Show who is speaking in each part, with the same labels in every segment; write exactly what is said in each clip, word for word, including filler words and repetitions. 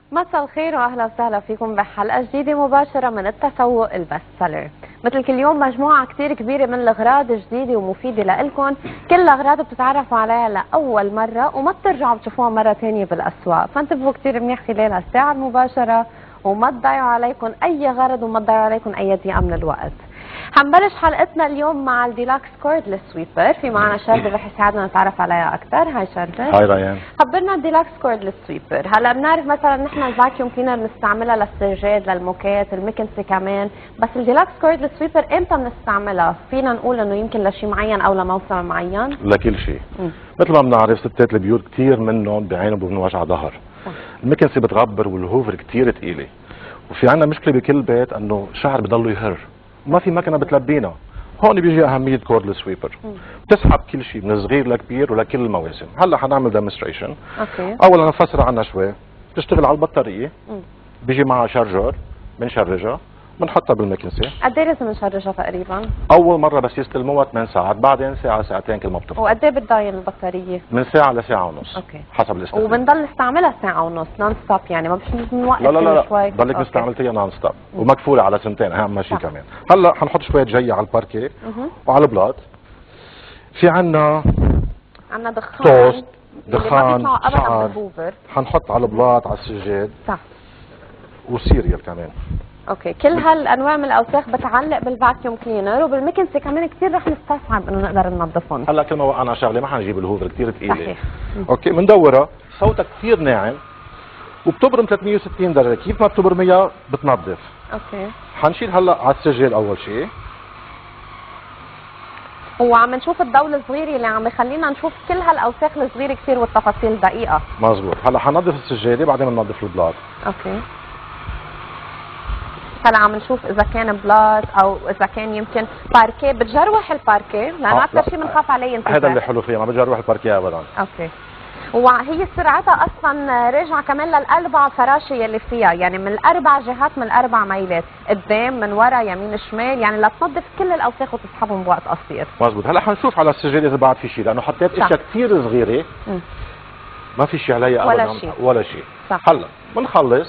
Speaker 1: مساء الخير واهلا وسهلا فيكم بحلقه جديده مباشره من التسوق البست سيلر. مثل كل يوم مجموعه كثير كبيره من الاغراض جديده ومفيده لكم، كل الاغراض بتتعرفوا عليها لاول مره وما بترجعوا بتشوفوها مره ثانيه بالاسواق، فانتبهوا كثير منيح خلال هالساعه المباشره وما تضيعوا عليكم اي غرض وما تضيعوا عليكم اي دقيقه من الوقت. حنبلش حلقتنا اليوم مع الديلكس كوردلس سويبر، في معنا شربة رح يساعدنا نتعرف عليها اكثر. هاي شربة.
Speaker 2: هاي ريان.
Speaker 1: خبرنا الديلكس كوردلس سويبر. هلا بنعرف مثلا نحن الفاكيوم كلينر بنستعملها للسجاد، للموكات، المكنسه كمان، بس الديلكس كوردلس سويبر امتى بنستعملها؟ فينا نقول انه يمكن لشيء معين او لموسم معين؟
Speaker 2: لكل شيء. مثل ما بنعرف ستات البيوت كثير منهم بيعانوا من وجع ظهر. المكنسه بتغبر والهوفر كثير ثقيله. وفي عندنا مشكله بكل بيت انه شعر بضله يهر. ما في مكنه بتلبينا. هون بيجي اهميه كوردلس سويبر. بتسحب كل شيء من صغير لكبير ولكل المواسم. هلا حنعمل ديمونستريشن. اوكي. اولا نفسر عنها شوي. بتشتغل على البطاريه. مم. بيجي معها شارجر، بنشرجها، بنحطها بالمكنسه.
Speaker 1: قد ايه لازم نشرجها تقريبا؟
Speaker 2: اول مره بس يستلموها ثمان ساعات، بعدين ساعه ساعتين كل ما بتفضل.
Speaker 1: وقد ايه بتضاين البطاريه؟
Speaker 2: من ساعه لساعه ونص.
Speaker 1: اوكي.
Speaker 2: حسب الاستخدام.
Speaker 1: وبنضل نستعملها ساعه ونص نون ستوب، يعني ما بش نوقف
Speaker 2: لا لا لا
Speaker 1: شوي؟
Speaker 2: لا ضلك مستعملتيها نون ستوب ومكفوله على سنتين، اهم شيء كمان. هلا حنحط شويه جي على الباركيه وعلى البلاط. في عنا
Speaker 1: عنا دخان
Speaker 2: توست، دخان،
Speaker 1: شعر.
Speaker 2: حنحط على البلاط على السجاد. صح. وسيريال كمان.
Speaker 1: اوكي، كل هالانواع من الاوساخ بتعلق بالفاكيوم كلينر وبالمكنسه كمان كثير رح نستصعب انه نقدر ننظفهم.
Speaker 2: هلا كل ما وقعنا شغله ما حنجيب الهوفر كثير ثقيله. صحيح. اوكي، بندورها، صوتها كثير ناعم وبتبرم ثلاثمية وستين درجه، كيف ما بتبرميها بتنظف. اوكي. حنشيل هلا على السجاد اول شيء.
Speaker 1: وعم نشوف الضوء الصغير اللي عم يخلينا نشوف كل هالاوساخ الصغيره كثير والتفاصيل الدقيقه.
Speaker 2: مزبوط. هلا حننظف السجاده بعدين بننظف البلاط. اوكي.
Speaker 1: هلا عم نشوف اذا كان بلاط او اذا كان يمكن باركيه. بتجروح الباركيه لانه اكثر شيء بنخاف عليه ينتفع.
Speaker 2: هذا اللي حلو فيها، ما بتجروح الباركيه ابدا.
Speaker 1: اوكي. وهي سرعتها اصلا راجعه كمان للاربع فراشي يلي فيها، يعني من الاربع جهات، من الاربع ميلات، قدام، من ورا، يمين، شمال، يعني لتنظف كل الاوساخ وتسحبهم بوقت قصير. مزبوط.
Speaker 2: هلا حنشوف على السجاده اذا بعد في شيء، لانه حطيت اشياء كثير صغيره. م. ما في شيء عليها ابدا
Speaker 1: ولا شيء
Speaker 2: ولا شيء. صح. هلا بنخلص،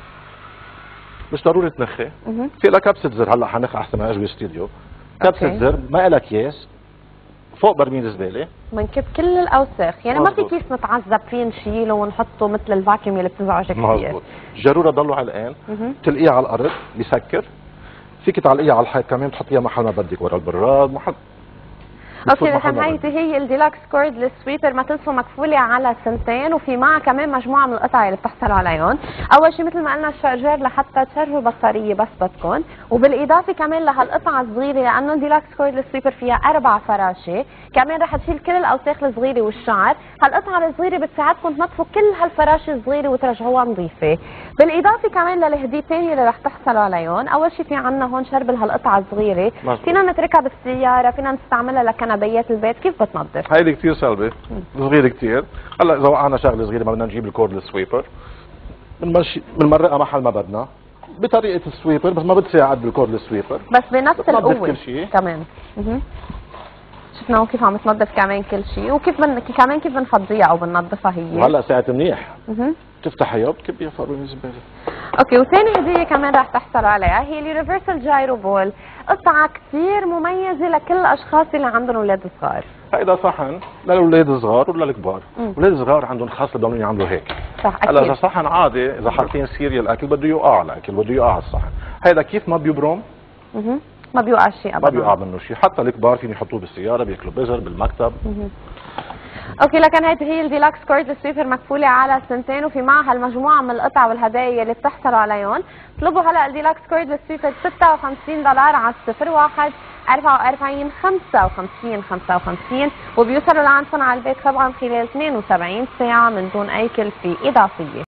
Speaker 2: مش ضروري تنخي. في لها كبسه زر. هلا حنخ احسن ما اجي استوديو. كبسه زر ما لها اكياس، فوق برميل زباله
Speaker 1: بنكب كل الاوساخ، يعني مزبوط. ما في كيس نتعذب فيه نشيله ونحطه مثل الفاكيوم اللي بتزعج كثير.
Speaker 2: مزبوط. الجاروره ضلوا علقان، تلقيها على الارض بيسكر، فيك تعلقيها على الحيط كمان تحطيها محل ما بدك، ورا البراد محل.
Speaker 1: اوكي، لكن هيدي هي الديلكس كوردلس سويبر، ما تنسوا مكفوله على سنتين وفي معها كمان مجموعه من القطع اللي بتحصلوا عليهم. اول شيء مثل ما قلنا الشارجر لحتى تشرجوا البطاريه بس بدكم، وبالاضافه كمان لهالقطعه الصغيره لانه الديلكس كوردلس سويبر فيها اربع فراشي، كمان رح تشيل كل الاوساخ الصغيره والشعر. هالقطعه الصغيره بتساعدكم تنظفوا كل هالفراشي الصغيره وترجعوها نظيفه. بالاضافه كمان للهديتين اللي رح تحصلوا عليهم، اول شيء في عندنا هون شرب هالقطعه الصغيره، فينا نتركها بالسياره، فينا نستعملها لكن بيات البيت. كيف بتنظف؟
Speaker 2: هيدي كثير سلبه، صغيره كثير. هلا اذا وقعنا شغله صغيره ما بدنا نجيب الكوردلس سويبر، بنمشي بنمرقها محل ما بدنا بطريقه السويبر، بس ما بتساعد بالكوردلس سويبر،
Speaker 1: بس بنفس القوه
Speaker 2: كل شيء
Speaker 1: كمان. اها، شفنا هون كيف عم تنظف كمان كل شيء، وكيف بن... كمان كيف بنفضيها او بننظفها هي.
Speaker 2: وهلا ساعه منيح. اها، تفتحيها وبتكبيها فوق الزباله.
Speaker 1: اوكي، وثاني هديه كمان رح تحصلوا عليها هي اليونيفرسال جايرو بول، قطعه كثير مميزه لكل الاشخاص اللي عندهم اولاد صغار.
Speaker 2: هيدا صحن للاولاد الصغار ولا الكبار. الاولاد الصغار عندهم خاصه بدهم يعملوا هيك.
Speaker 1: صح. اكيد.
Speaker 2: هلا اذا صحن عادي، اذا حاطين سيريال اكل بده يوقع على الاكل، بده يوقع على الصحن. هيدا كيف ما بيبرم. اها،
Speaker 1: ما بيوقع شيء ابدا.
Speaker 2: ما بيوقع منه شيء، حتى الكبار فين يحطوه بالسياره، بياكلوا بزر بالمكتب. اها.
Speaker 1: اوكي، لكن هيدي هي الديلكس كوردلس سويبر مكفوله على سنتين وفي معها المجموعه من القطع والهدايا اللي بتحصلوا عليهم. اطلبوا هلا الديلكس كوردلس سويبر ستة وخمسين دولار على صفر واحد أربعة وأربعين خمسة وخمسين خمسة وخمسين، وبيوصلوا لعندكم على البيت طبعا خلال اثنين وسبعين ساعه من دون اي كلفه اضافيه.